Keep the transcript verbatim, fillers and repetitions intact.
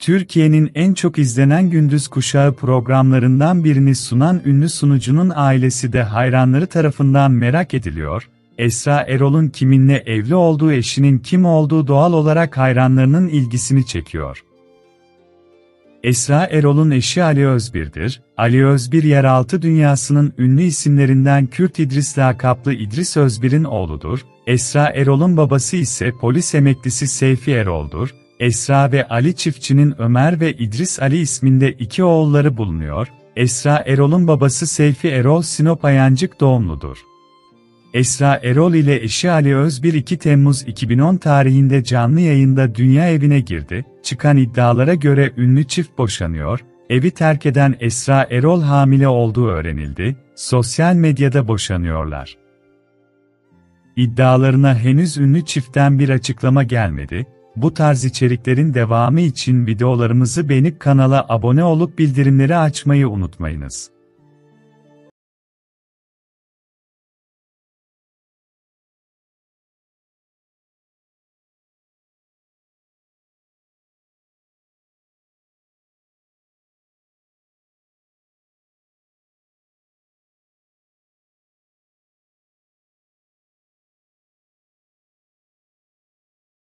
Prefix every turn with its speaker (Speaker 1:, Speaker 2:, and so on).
Speaker 1: Türkiye'nin en çok izlenen gündüz kuşağı programlarından birini sunan ünlü sunucunun ailesi de hayranları tarafından merak ediliyor. Esra Erol'un kiminle evli olduğu, eşinin kim olduğu doğal olarak hayranlarının ilgisini çekiyor. Esra Erol'un eşi Ali Özbir'dir. Ali Özbir yeraltı dünyasının ünlü isimlerinden Kürt İdris lakaplı İdris Özbir'in oğludur. Esra Erol'un babası ise polis emeklisi Seyfi Erol'dur. Esra ve Ali çiftçinin Ömer ve İdris Ali isminde iki oğulları bulunuyor. Esra Erol'un babası Seyfi Erol Sinop Ayancık doğumludur. Esra Erol ile eşi Ali Özbir iki Temmuz iki bin on tarihinde canlı yayında Dünya Evi'ne girdi. Çıkan iddialara göre ünlü çift boşanıyor. Evi terk eden Esra Erol hamile olduğu öğrenildi. Sosyal medyada boşanıyorlar. İddialarına henüz ünlü çiftten bir açıklama gelmedi. Bu tarz içeriklerin devamı için videolarımızı beğenip kanala abone olup bildirimleri açmayı unutmayınız.